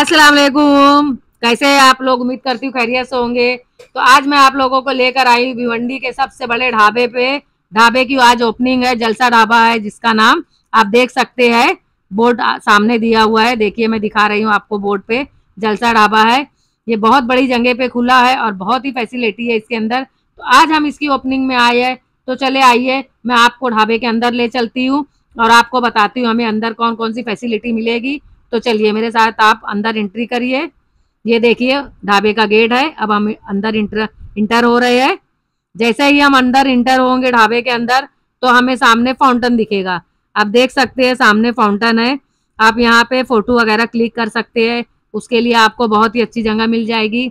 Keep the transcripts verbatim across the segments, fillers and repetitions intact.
अस्सलाम वालेकुम। कैसे हैं आप लोग? उम्मीद करती हूँ खैरियत से होंगे। तो आज मैं आप लोगों को लेकर आई हूँ भिवंडी के सबसे बड़े ढाबे पे। ढाबे की आज ओपनिंग है, जलसा ढाबा है जिसका नाम आप देख सकते हैं। बोर्ड सामने दिया हुआ है, देखिए मैं दिखा रही हूँ आपको बोर्ड पे। जलसा ढाबा है, ये बहुत बड़ी जगह पे खुला है और बहुत ही फैसिलिटी है इसके अंदर। तो आज हम इसकी ओपनिंग में आए हैं, तो चले आइए मैं आपको ढाबे के अंदर ले चलती हूँ और आपको बताती हूँ हमें अंदर कौन कौन सी फैसिलिटी मिलेगी। तो चलिए मेरे साथ आप अंदर एंट्री करिए। ये देखिए ढाबे का गेट है, अब हम अंदर इंटर इंटर हो रहे हैं। जैसे ही हम अंदर इंटर होंगे ढाबे के अंदर तो हमें सामने फाउंटेन दिखेगा। आप देख सकते हैं सामने फाउंटेन है, आप यहाँ पे फोटो वगैरह क्लिक कर सकते हैं। उसके लिए आपको बहुत ही अच्छी जगह मिल जाएगी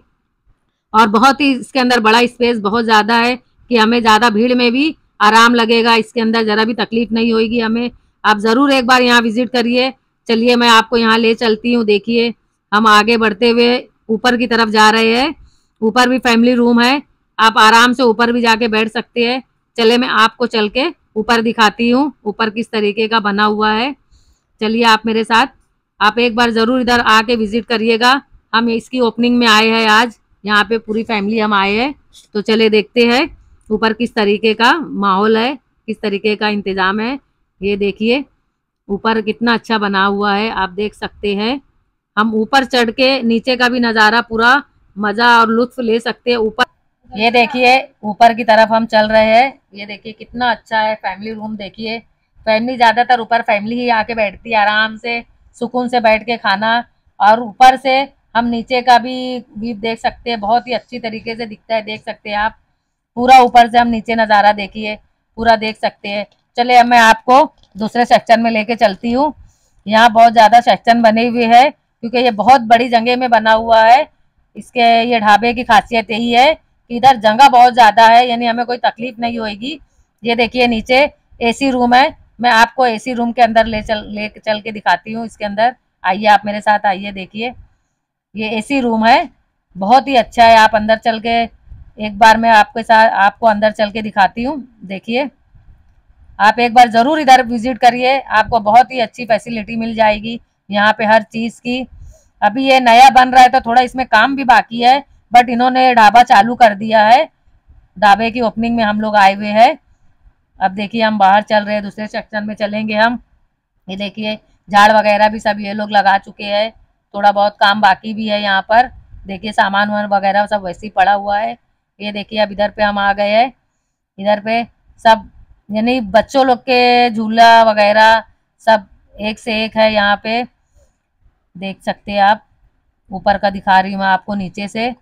और बहुत ही इसके अंदर बड़ा स्पेस बहुत ज़्यादा है कि हमें ज़्यादा भीड़ में भी आराम लगेगा। इसके अंदर ज़रा भी तकलीफ नहीं होगी हमें। आप ज़रूर एक बार यहाँ विजिट करिए। चलिए मैं आपको यहाँ ले चलती हूँ। देखिए हम आगे बढ़ते हुए ऊपर की तरफ जा रहे हैं। ऊपर भी फैमिली रूम है, आप आराम से ऊपर भी जाके बैठ सकते हैं। चले मैं आपको चल के ऊपर दिखाती हूँ ऊपर किस तरीके का बना हुआ है। चलिए आप मेरे साथ, आप एक बार ज़रूर इधर आके विजिट करिएगा। हम इसकी ओपनिंग में आए हैं आज, यहाँ पे पूरी फैमिली हम आए हैं। तो चले देखते हैं ऊपर किस तरीके का माहौल है, किस तरीके का इंतज़ाम है। ये देखिए ऊपर कितना अच्छा बना हुआ है, आप देख सकते हैं। हम ऊपर चढ़ के नीचे का भी नज़ारा पूरा मज़ा और लुत्फ ले सकते हैं ऊपर। ये देखिए ऊपर की तरफ हम चल रहे हैं। ये देखिए कितना अच्छा है फैमिली रूम। देखिए फैमिली ज़्यादातर ऊपर फैमिली ही आके बैठती है आराम से, सुकून से बैठ के खाना। और ऊपर से हम नीचे का भी व्यू देख सकते हैं, बहुत ही अच्छी तरीके से दिखता है। देख सकते हैं आप पूरा ऊपर से हम नीचे नज़ारा देखिए पूरा देख सकते हैं। चलिए अब मैं आपको दूसरे सेक्शन में लेके चलती हूँ। यहाँ बहुत ज़्यादा सेक्शन बने हुए हैं क्योंकि ये बहुत बड़ी जगह में बना हुआ है। इसके ये ढाबे की खासियत यही है कि इधर जगह बहुत ज़्यादा है, यानी हमें कोई तकलीफ नहीं होगी। ये देखिए नीचे एसी रूम है, मैं आपको एसी रूम के अंदर ले चल ले चल के दिखाती हूँ। इसके अंदर आइए आप मेरे साथ आइए। देखिए ये एसी रूम है, बहुत ही अच्छा है। आप अंदर चल के एक बार मैं आपके साथ आपको अंदर चल के दिखाती हूँ। देखिए आप एक बार ज़रूर इधर विजिट करिए, आपको बहुत ही अच्छी फैसिलिटी मिल जाएगी यहाँ पे हर चीज़ की। अभी ये नया बन रहा है तो थोड़ा इसमें काम भी बाकी है, बट इन्होंने ढाबा चालू कर दिया है। ढाबे की ओपनिंग में हम लोग आए हुए हैं। अब देखिए हम बाहर चल रहे हैं, दूसरे सेक्शन में चलेंगे हम। ये देखिए झाड़ वगैरह भी सब ये लोग लगा चुके हैं, थोड़ा बहुत काम बाकी भी है यहाँ पर। देखिए सामान वामान वगैरह सब वैसे ही पड़ा हुआ है। ये देखिए अब इधर पे हम आ गए हैं। इधर पे सब यानी बच्चों लोग के झूला वगैरह सब एक से एक है यहाँ पे। देख सकते हैं आप, ऊपर का दिखा रही हूँ मैं आपको। नीचे से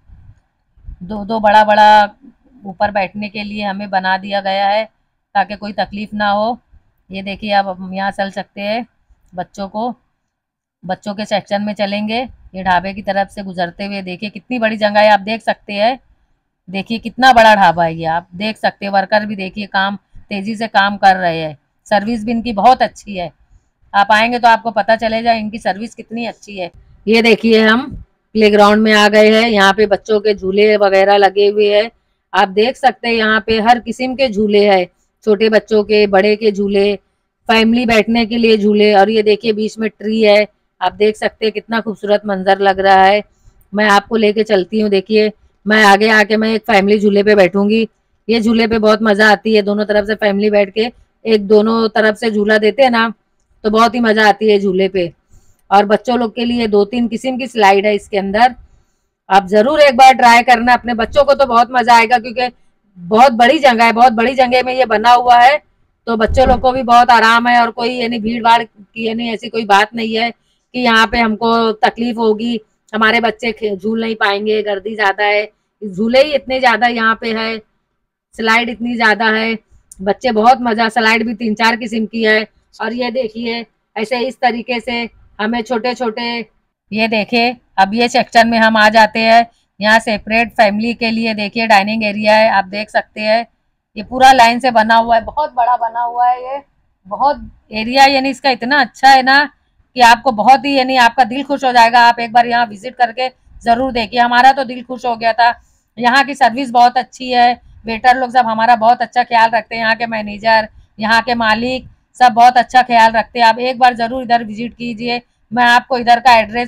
दो दो बड़ा बड़ा ऊपर बैठने के लिए हमें बना दिया गया है ताकि कोई तकलीफ ना हो। ये देखिए अब हम यहाँ चल सकते हैं। बच्चों को बच्चों के सेक्शन में चलेंगे। ये ढाबे की तरफ से गुजरते हुए देखिए कितनी बड़ी जगह है, आप देख सकते हैं। देखिए कितना बड़ा ढाबा है ये, आप देख सकते हैं। वर्कर भी देखिए काम तेजी से काम कर रहे हैं, सर्विस भी इनकी बहुत अच्छी है। आप आएंगे तो आपको पता चलेगा इनकी सर्विस कितनी अच्छी है। ये देखिए हम प्लेग्राउंड में आ गए हैं, यहाँ पे बच्चों के झूले वगैरह लगे हुए हैं। आप देख सकते हैं यहाँ पे हर किस्म के झूले हैं, छोटे बच्चों के, बड़े के झूले, फैमिली बैठने के लिए झूले। और ये देखिए बीच में ट्री है, आप देख सकते हैं कितना खूबसूरत मंजर लग रहा है। मैं आपको लेके चलती हूँ। देखिए मैं आगे आके मैं एक फैमिली झूले पे बैठूंगी। ये झूले पे बहुत मजा आती है, दोनों तरफ से फैमिली बैठ के एक दोनों तरफ से झूला देते हैं ना, तो बहुत ही मजा आती है झूले पे। और बच्चों लोग के लिए दो तीन किस्म की स्लाइड है इसके अंदर, आप जरूर एक बार ट्राई करना। अपने बच्चों को तो बहुत मजा आएगा क्योंकि बहुत बड़ी जगह है, बहुत बड़ी जगह में ये बना हुआ है, तो बच्चों लोग को भी बहुत आराम है। और कोई यानी भीड़ भाड़ की यानी ऐसी कोई बात नहीं है कि यहाँ पे हमको तकलीफ होगी, हमारे बच्चे झूल नहीं पाएंगे, गर्दी ज्यादा है। झूले ही इतने ज्यादा यहाँ पे है, स्लाइड इतनी ज्यादा है, बच्चे बहुत मजा। स्लाइड भी तीन चार किस्म की है। और ये देखिए ऐसे इस तरीके से हमें छोटे छोटे, ये देखिए अब ये सेक्शन में हम आ जाते हैं। यहाँ सेपरेट फैमिली के लिए देखिए डाइनिंग एरिया है, आप देख सकते हैं। ये पूरा लाइन से बना हुआ है, बहुत बड़ा बना हुआ है ये, बहुत एरिया यानी इसका इतना अच्छा है ना कि आपको बहुत ही यानी आपका दिल खुश हो जाएगा। आप एक बार यहाँ विजिट करके जरूर देखिए, हमारा तो दिल खुश हो गया था। यहाँ की सर्विस बहुत अच्छी है, वेटर लोग सब हमारा बहुत अच्छा ख्याल रखते हैं। यहाँ के मैनेजर, यहाँ के मालिक सब बहुत अच्छा ख्याल रखते हैं। आप एक बार ज़रूर इधर विजिट कीजिए। मैं आपको इधर का एड्रेस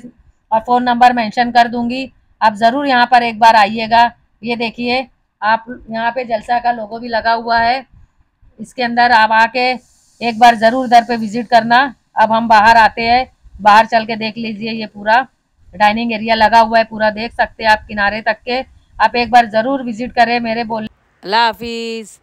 और फ़ोन नंबर मेंशन कर दूंगी। आप ज़रूर यहाँ पर एक बार आइएगा। ये देखिए, आप यहाँ पे जलसा का लोगो भी लगा हुआ है। इसके अंदर आप आके एक बार ज़रूर इधर पे विजिट करना। अब हम बाहर आते हैं, बाहर चल के देख लीजिए। ये पूरा डाइनिंग एरिया लगा हुआ है, पूरा देख सकते हैं आप किनारे तक के। आप एक बार ज़रूर विजिट करें मेरे बोल। अल्लाह हाफिज़।